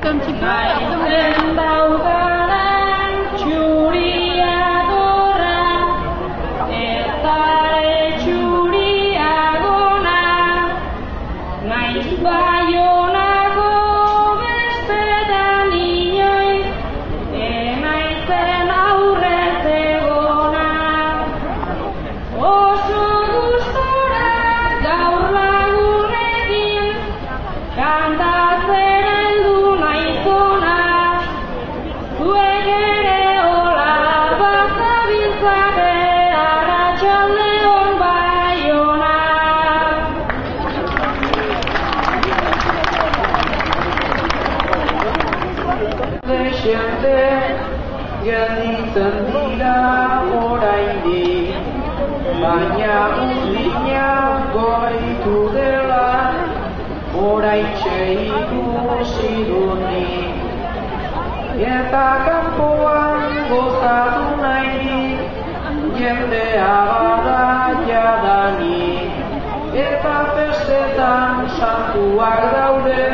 Baina uzina goitu dela, oraitxe ikusi duni. Eta kanpoan gozatu nahi, jendea bada jadani. Eta festetan santuak daude,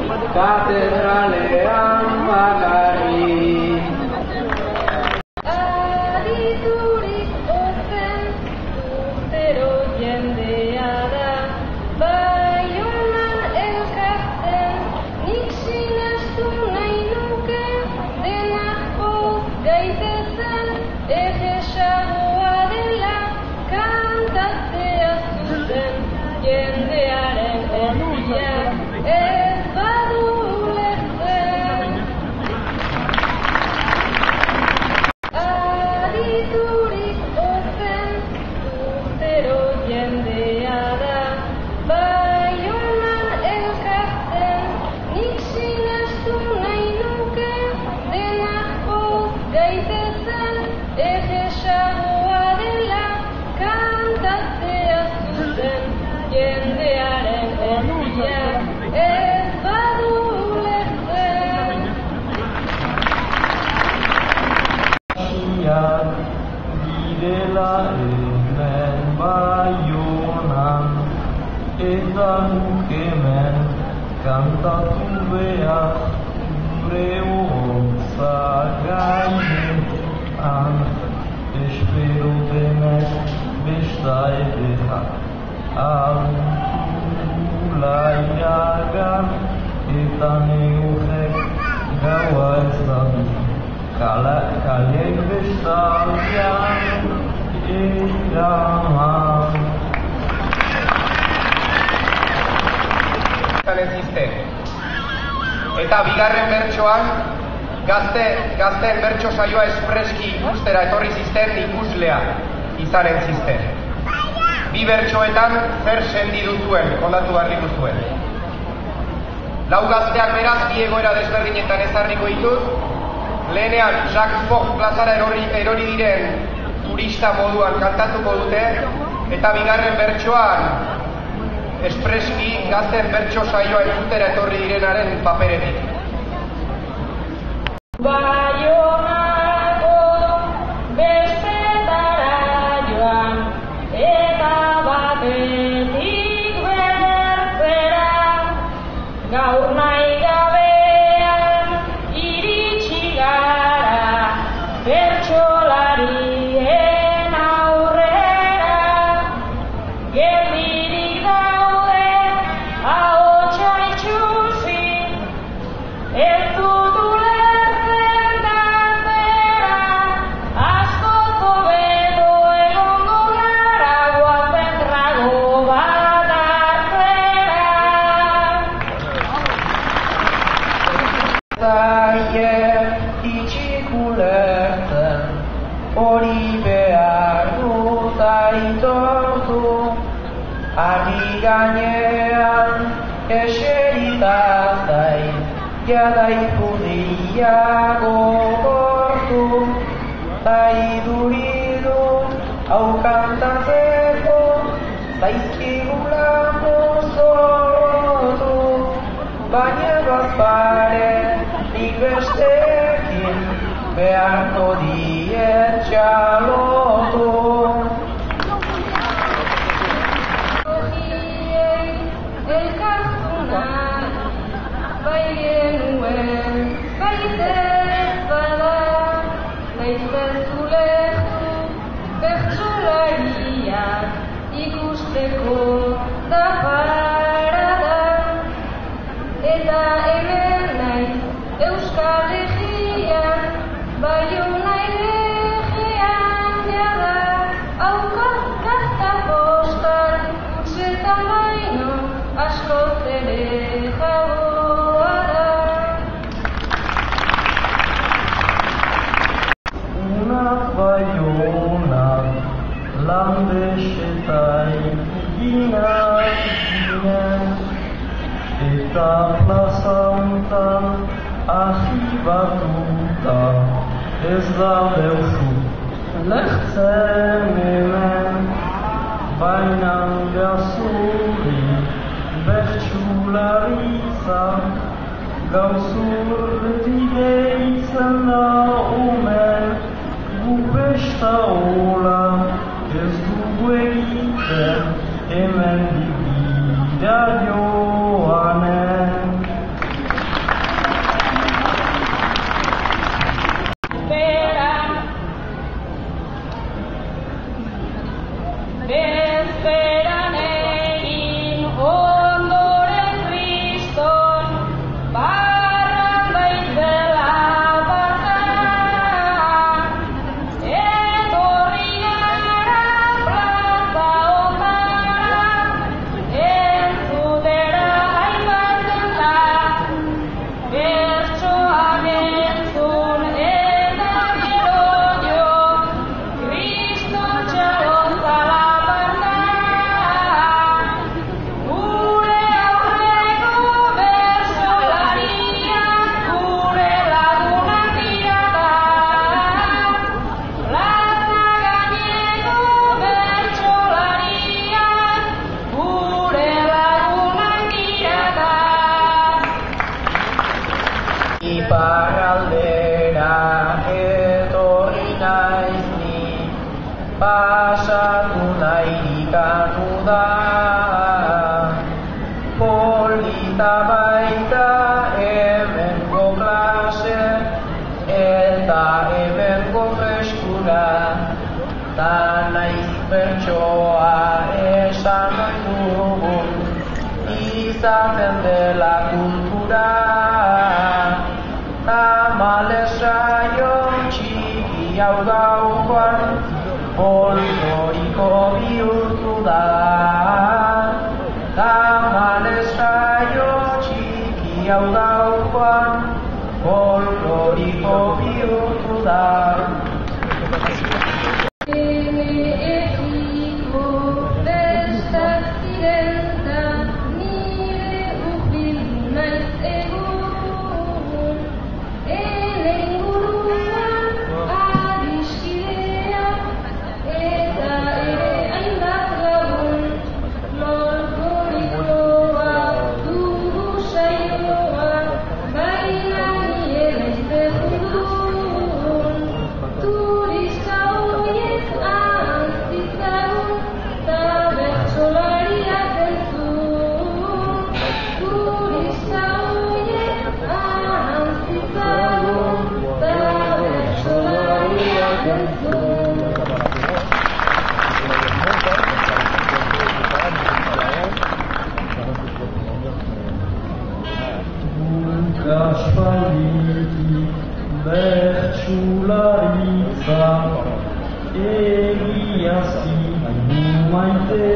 katedralean bakarrik. Bidela hemen Baionan, eta guk hemen kantatu behar gure hotza gainean. Espero denek besta edera laiagan, eta neurrek gaua ez dadu. Kaliek bestaldean eraman. Eta bigarren bertsoan, gazteen bertso saioa espreski ikustera etorri zisten ikuslea izanen zisten. Bi bertsoetan zer sendi duzuen, kontatu barri duzuen. Lau gazteak beraz bi egoera desberdinetan ezarriko ditut. Lehenean, Jacques Foch plazara erori diren turista moduan kantatuko dute, eta bigarren bertsoan, espreski gazten bertso saioa entzutera etorri direnaren paperetik. Baionako bestetara joan, eta batetik bertzera, gaur nahi gabean iritsi gara, bertsolarien aurrera, geldirik daude ahotsa itxusi, ez dut ulertzen dantera, askoz hobeto egongo gara, goazen trago bat hartzera. Zaiek itxik ulertzen, hori behar dut aitortu, argi gainean eserita zain, jada ipudia gogortu, ta iduridu hau kantatzeko, zaizkigula mozorrotu, baina bazpare nik bestekin beharko diet txalotu. Elkartuna bai genuen ahibatuta ez daudeuzu lehtzen hemen, baina gazuri bertsularitza gauzur beti deitzen da umen, gu besta hola ez dugu egiten hemen dira joanen. Bezperan egin ondoren Kriston, barran daizela bartan. Etorri gara plaza ondara, entzutera aipatzen da. Bertsoak entzun eta gero jo, Kriston txalon zala. Iparraldera etorri naiz ni, pasatu nahirikatu da. Polita baita hemengo klase, eta hemengo feskura, ta naiz bertsoa esan dugun, izaten dela kultura. Tamalez saio txiki hau daukoan, folkloriko bihurtu da. Tamalez saio txiki hau daukoan, folkloriko bihurtu da. Aspalditik bertsularitza egiazki du maite,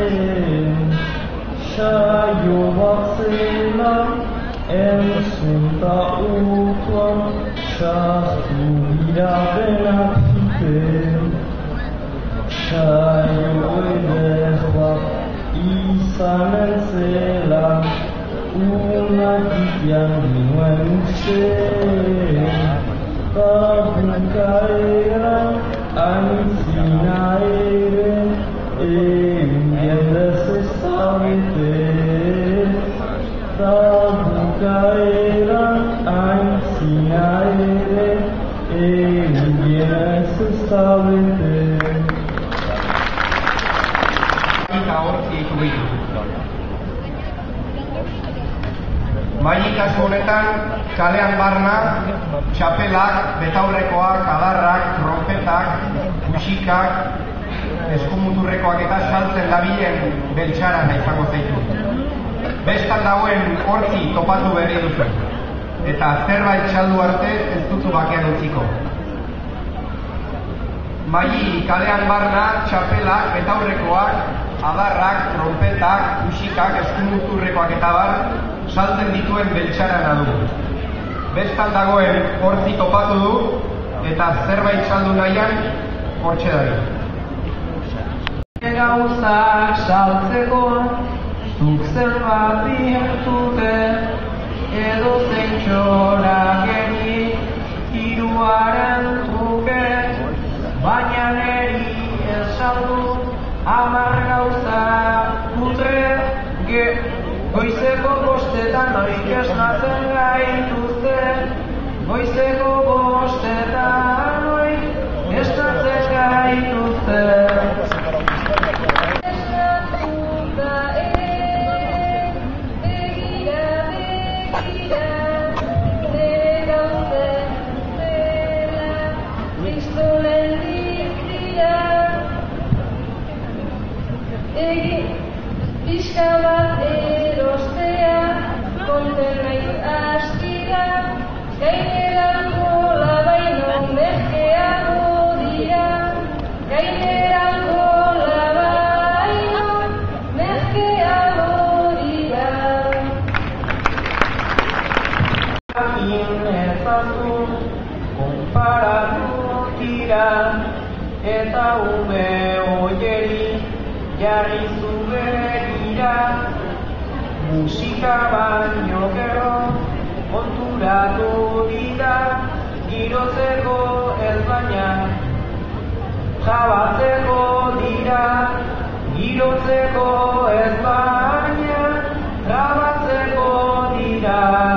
saio bat zela entzun ta utuan sartu dira denak zuten. Saio eder bat izanen zela unakian nuen uste, ta bukaeran aintzina ere jendez ezabete. Ta bukaeran aintzina ere jendez ezabete. Eta hortzi ikubitu. Maili kasu honetan, kalean barna, txapelak, betaurrekoak, adarrak, trompetak, musikak, eskumuturrekoak eta saltzen dabilen beltxaran izango zaitu. Bestan dagoen hortzi topatu berri duzu, eta zerbait txaldu arte ez duzu bakean utziko. Maili kalean barna, txapelak, betaurrekoak, adarrak, trompetak, musikak, eskumuturrekoak eta bar, saltzen dituen beltxarana du. Bestan dagoen hortzi topatu du, eta zerbait saldu nahian, hortxe dari. Gauzak saltzeko, zuk zenbat bihurtute, edo zein txora Gainerako labaino merkeago dira, gainerako labaino merkeago dira. Inezatu, konparatu dira, eta ume oieri jarri zubegira. Musika baino gero konturatu dira, girotzeko ez baina jabatzeko dira, girotzeko ez baina jabatzeko dira.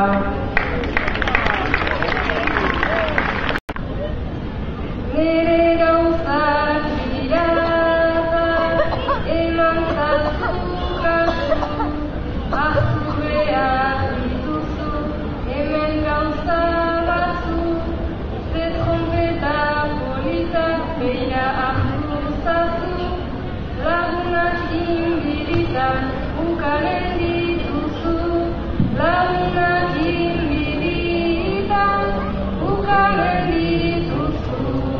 Nere gauzak dira, eman zazu kasu, ahzu behar dituzu, hemen gauza batzu, ze trompeta polita beira ahzu zazu, lagunak inbiritan ukanen dituzu, lagunak inbiritan ukanen dituzu.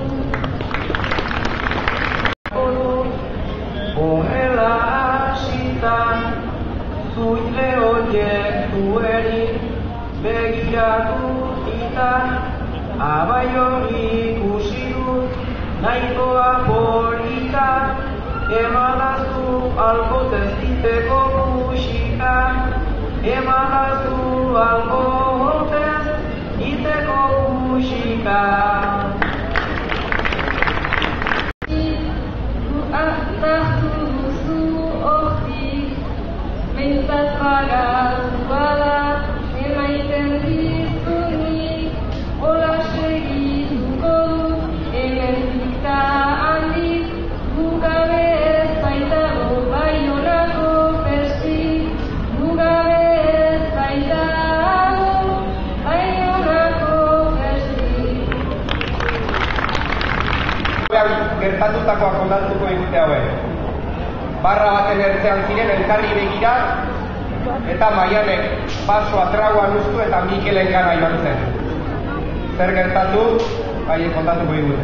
Honela hasitan, zuile horiek dueri begiratu eta abai hori ikusi dut nahikoa polita, emadazu alkotez iteko musika, emadazu alkotez iteko musika. Ahtartu duzu hortik, behintzat bagazua da, emaiten dizunik, hola segituko dut, hemendik ta handik, gugabe ez baitago Baionako festik, gugabe ez baitago Baionako festik. Gertatutakoa kontatuko digute hauek. Barra baten ertzean ziren elkarri begira, eta Maianek basoa tragoan ustu eta Mikelen gana joan zen. Zer gertatu, haiek kontatuko digute.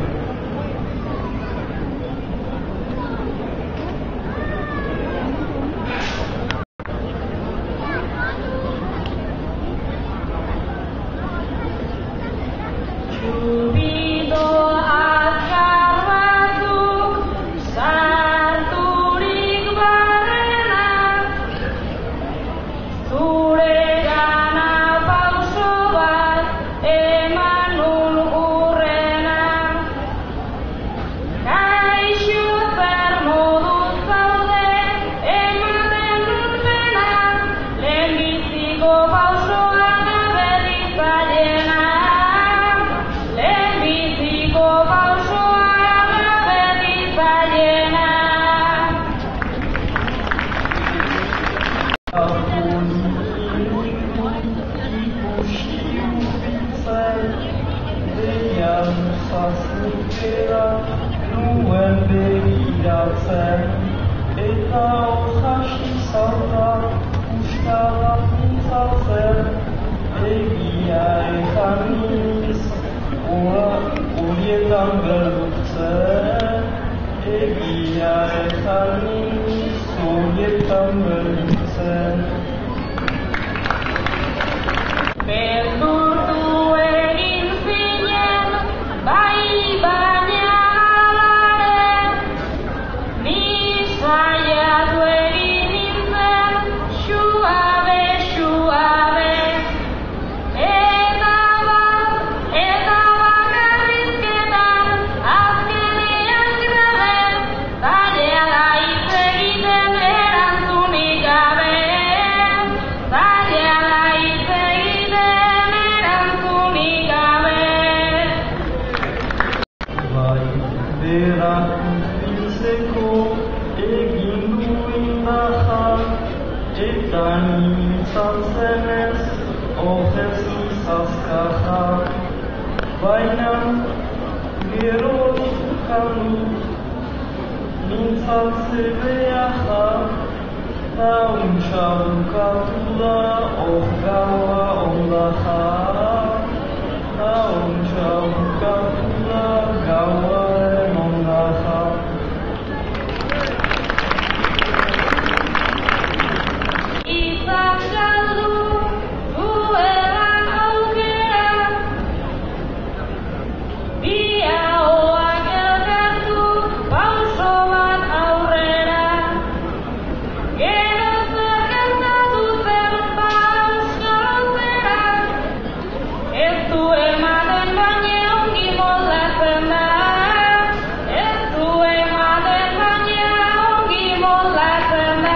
du ematen baina ongi moldatzen da. Ez du ematen baina ongi moldatzen da.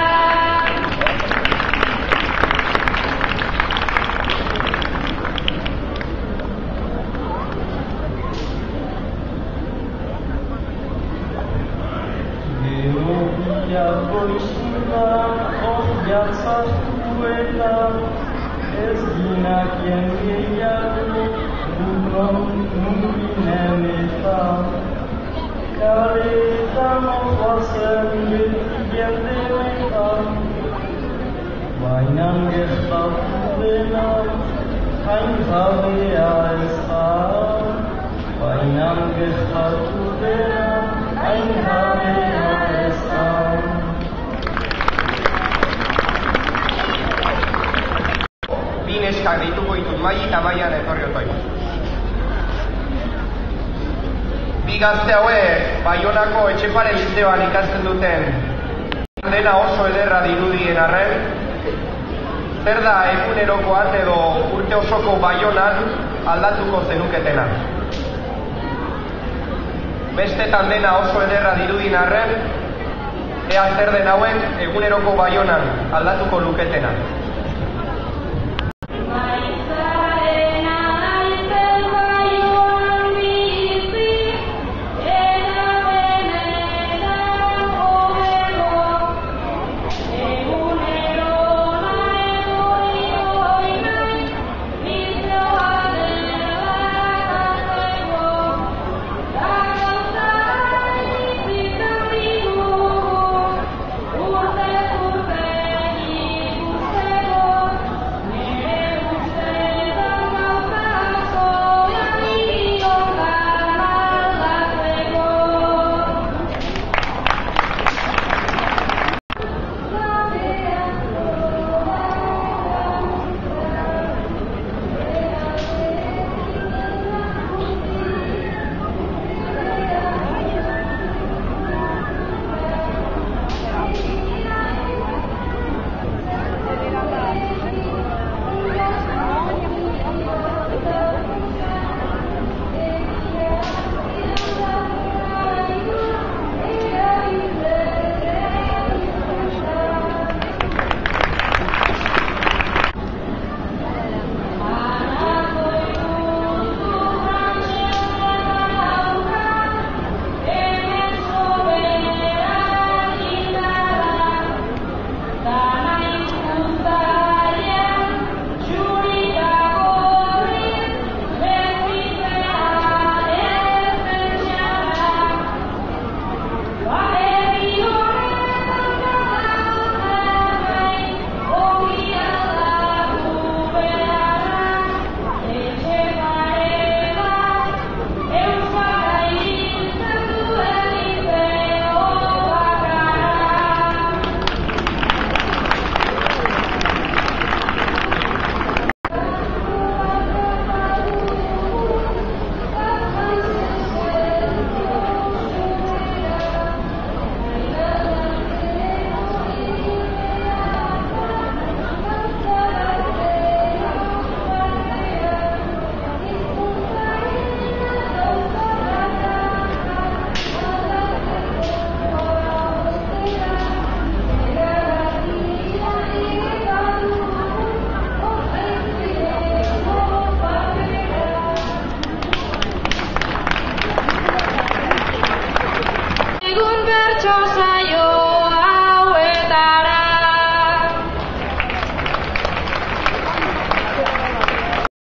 Gerogia goizuna ohiak zartuela, ez ginakien gehiago nunginen eta kaletan oazen beti jendeetan, baina gertatu dena hain jabea ez da, baina gertatu dena hain jabea ez da. Bi neskak dituko ditut Mai eta Maian etorri otoi. Bi gazte hauek Baionako Etxepare lizeoan ikasten duten dena oso ederra dirudien arren, zer da egunerokoan edo urte osoko Baionan aldatuko zenuketena. Bestetan dena oso ederra dirudien arren, ea zer den hauek eguneroko Baionan aldatuko luketena.